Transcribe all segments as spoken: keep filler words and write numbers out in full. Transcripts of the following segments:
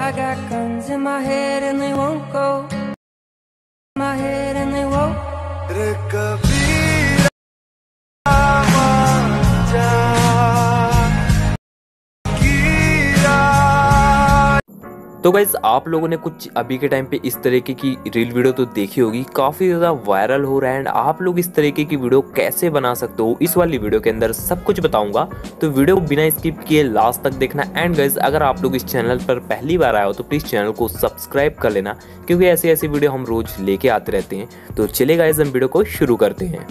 I got guns in my head and they won't go. My head and they won't. तो guys आप लोगों ने कुछ अभी के टाइम पे इस तरीके की रील वीडियो तो देखी होगी, काफ़ी ज़्यादा वायरल हो रहा है। एंड आप लोग इस तरीके की वीडियो कैसे बना सकते हो, इस वाली वीडियो के अंदर सब कुछ बताऊंगा। तो वीडियो बिना स्किप किए लास्ट तक देखना। एंड गाइज अगर आप लोग इस चैनल पर पहली बार आए हो तो प्लीज़ चैनल को सब्सक्राइब कर लेना, क्योंकि ऐसी ऐसी वीडियो हम रोज़ लेके आते रहते हैं। तो चलिए गाइज हम वीडियो को शुरू करते हैं।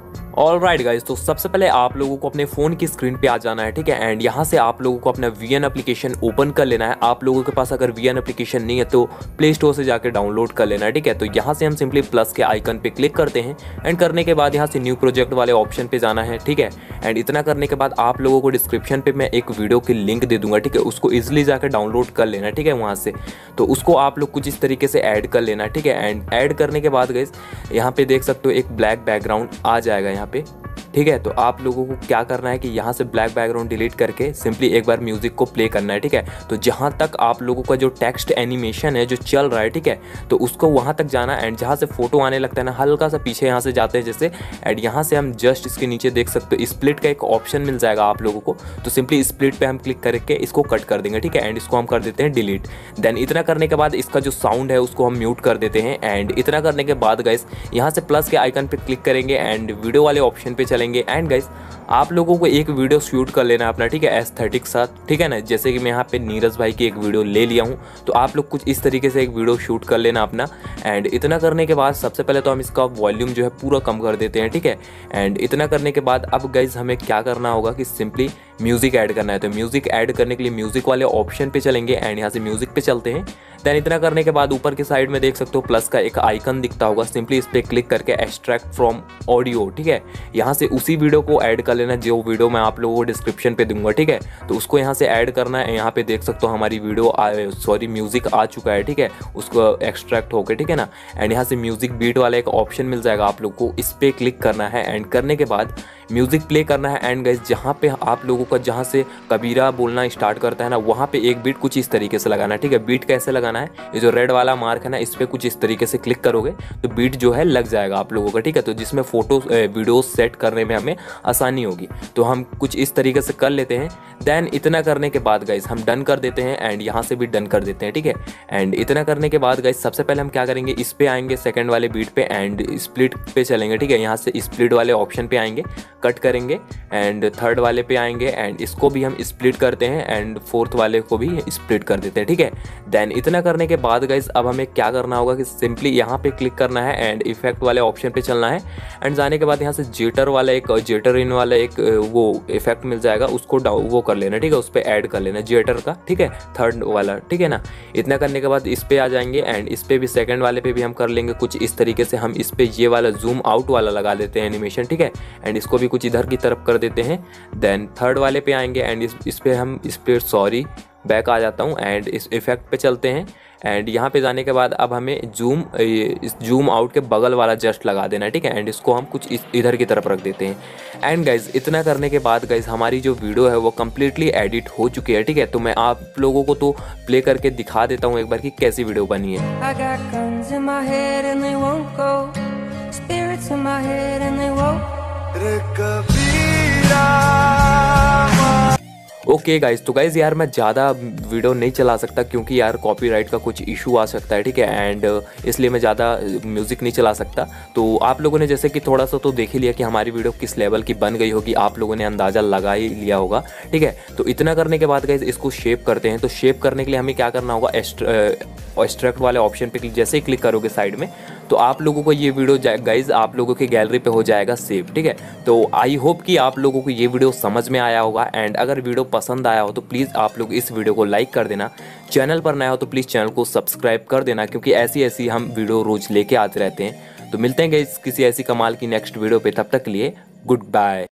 ऑल राइट गाइज, तो सबसे पहले आप लोगों को अपने फ़ोन की स्क्रीन पे आ जाना है, ठीक है। एंड यहाँ से आप लोगों को अपना वी एन एप्लीकेशन ओपन कर लेना है। आप लोगों के पास अगर वी एन एप्लीकेशन नहीं है तो प्ले स्टोर से जाकर डाउनलोड कर लेना है, ठीक है। तो यहाँ से हम सिंपली प्लस के आइकन पे क्लिक करते हैं। एंड करने के बाद यहाँ से न्यू प्रोजेक्ट वाले ऑप्शन पे जाना है, ठीक है। एंड इतना करने के बाद आप लोगों को डिस्क्रिप्शन पे मैं एक वीडियो की लिंक दे दूंगा, ठीक है। उसको ईजिली जाकर डाउनलोड कर लेना, ठीक है। वहाँ से तो उसको आप लोग कुछ इस तरीके से ऐड कर लेना, ठीक है। एंड ऐड करने के बाद गाइस यहाँ पे देख सकते हो एक ब्लैक बैकग्राउंड आ जाएगा यहाँ पे, ठीक है। तो आप लोगों को क्या करना है कि यहाँ से ब्लैक बैकग्राउंड डिलीट करके सिंपली एक बार म्यूजिक को प्ले करना है, ठीक है। तो जहाँ तक आप लोगों का जो टेक्स्ट एनिमेशन है जो चल रहा है, ठीक है, तो उसको वहाँ तक जाना। एंड जहाँ से फोटो आने लगता है ना, हल्का सा पीछे यहाँ से जाते हैं जैसे। एंड यहाँ से हम जस्ट इसके नीचे देख सकते हो स्प्लिट का एक ऑप्शन मिल जाएगा आप लोगों को। तो सिंपली स्प्लिट पे हम क्लिक करके इसको कट कर देंगे, ठीक है। एंड इसको हम कर देते हैं डिलीट। देन इतना करने के बाद इसका जो साउंड है उसको हम म्यूट कर देते हैं। एंड इतना करने के बाद गाइस यहाँ से प्लस के आइकन पे क्लिक करेंगे एंड वीडियो वाले ऑप्शन पे चलेंगे। एंड गाइस आप लोगों को एक वीडियो शूट कर लेना अपना, ठीक है, एस्थेटिक साथ, ठीक है ना। जैसे कि मैं यहाँ पे नीरज भाई की एक वीडियो ले लिया हूँ, तो आप लोग कुछ इस तरीके से एक वीडियो शूट कर लेना अपना। एंड इतना करने के बाद सबसे पहले तो हम इसका वॉल्यूम जो है पूरा कम कर देते हैं, ठीक है। एंड इतना करने के बाद अब गाइज हमें क्या करना होगा कि सिंपली म्यूजिक ऐड करना है। तो म्यूजिक ऐड करने के लिए म्यूजिक वाले ऑप्शन पे चलेंगे एंड यहाँ से म्यूजिक पे चलते हैं। देन इतना करने के बाद ऊपर की साइड में देख सकते हो प्लस का एक आइकन दिखता होगा, सिंपली इस पर क्लिक करके एक्सट्रैक्ट फ्रॉम ऑडियो, ठीक है। यहाँ से उसी वीडियो को ऐड कर लेना जो वीडियो मैं आप लोगों को डिस्क्रिप्शन पे दूंगा, ठीक है। तो उसको यहाँ से ऐड करना है। यहाँ पे देख सकते हो हमारी वीडियो सॉरी म्यूजिक आ चुका है, ठीक है, उसको एक्सट्रैक्ट होकर, ठीक है ना। एंड यहाँ से म्यूजिक बीट वाला एक ऑप्शन मिल जाएगा आप लोग को, इस पर क्लिक करना है। एंड करने के बाद म्यूजिक प्ले करना है। एंड गाइस जहाँ पे आप लोगों का जहाँ से कबीरा बोलना स्टार्ट करता है ना, वहाँ पे एक बीट कुछ इस तरीके से लगाना है, ठीक है। बीट कैसे लगाना है, ये जो रेड वाला मार्क है ना, इस पर कुछ इस तरीके से क्लिक करोगे तो बीट जो है लग जाएगा आप लोगों का, ठीक है। तो जिसमें फोटो वीडियो सेट करने में हमें आसानी होगी। तो हम कुछ इस तरीके से कर लेते हैं। देन इतना करने के बाद गाइस हम डन कर देते हैं एंड यहाँ से भी डन कर देते हैं, ठीक है। एंड इतना करने के बाद गाइस सबसे पहले हम क्या करेंगे, इस पे आएंगे सेकंड वाले बीट पे एंड स्प्लिट पे चलेंगे, ठीक है। यहाँ से स्प्लिट वाले ऑप्शन पे आएंगे, कट करेंगे एंड थर्ड वाले पे आएंगे एंड इसको भी हम स्प्लिट करते हैं एंड फोर्थ वाले को भी स्प्लिट कर देते हैं, ठीक है। देन इतना करने के बाद गाइस अब हमें क्या करना होगा कि सिंपली यहाँ पे क्लिक करना है एंड इफेक्ट वाले ऑप्शन पे चलना है। एंड जाने के बाद यहाँ से जेटर वाला एक जेटर इन वाला एक वो इफेक्ट मिल जाएगा, उसको वो कर लेना, ठीक है, उस पर ऐड कर लेना जेटर का, ठीक है, थर्ड वाला, ठीक है ना। इतना करने के बाद इस पे आ जाएंगे एंड इस पे भी सेकंड वाले पे भी हम कर लेंगे कुछ इस तरीके से। हम इस पे ये वाला जूम आउट वाला लगा देते हैं एनिमेशन, ठीक है। एंड इसको भी कुछ इधर की तरफ कर देते हैं। देन थर्ड वाले पे आएंगे एंड इस इस पे हम इस पे सॉरी बैक आ जाता हूँ एंड इस इफेक्ट पे चलते हैं। एंड यहाँ पे जाने के बाद अब हमें जूम इस जूम आउट के बगल वाला जस्ट लगा देना है, ठीक है। एंड इसको हम कुछ इस इधर की तरफ रख देते हैं। एंड गाइज इतना करने के बाद गाइज हमारी जो वीडियो है वो कम्प्लीटली एडिट हो चुकी है, ठीक है। तो मैं आप लोगों को तो प्ले करके दिखा देता हूँ एक बार कि कैसी वीडियो बनी है। I got guns in my head and they won't go. Spirits in my head and they won't. Okay guys, तो गाइज यार मैं ज़्यादा वीडियो नहीं चला सकता क्योंकि यार कॉपीराइट का कुछ इशू आ सकता है, ठीक है। एंड इसलिए मैं ज़्यादा म्यूज़िक नहीं चला सकता। तो आप लोगों ने जैसे कि थोड़ा सा तो देख ही लिया कि हमारी वीडियो किस लेवल की बन गई होगी, आप लोगों ने अंदाज़ा लगा ही लिया होगा, ठीक है। तो इतना करने के बाद गाइज इसको शेप करते हैं। तो शेप करने के लिए हमें क्या करना होगा, एक्सट्रैक्ट वाले ऑप्शन पे जैसे ही क्लिक करोगे साइड में तो आप लोगों को ये वीडियो गाइज आप लोगों की गैलरी पे हो जाएगा सेव, ठीक है। तो आई होप कि आप लोगों को ये वीडियो समझ में आया होगा। एंड अगर वीडियो पसंद आया हो तो प्लीज़ आप लोग इस वीडियो को लाइक कर देना। चैनल पर नया हो तो प्लीज़ चैनल को सब्सक्राइब कर देना, क्योंकि ऐसी ऐसी हम वीडियो रोज़ लेके आते रहते हैं। तो मिलते हैं गाइज किसी ऐसी कमाल की नेक्स्ट वीडियो पे, तब तक के लिए गुड बाय।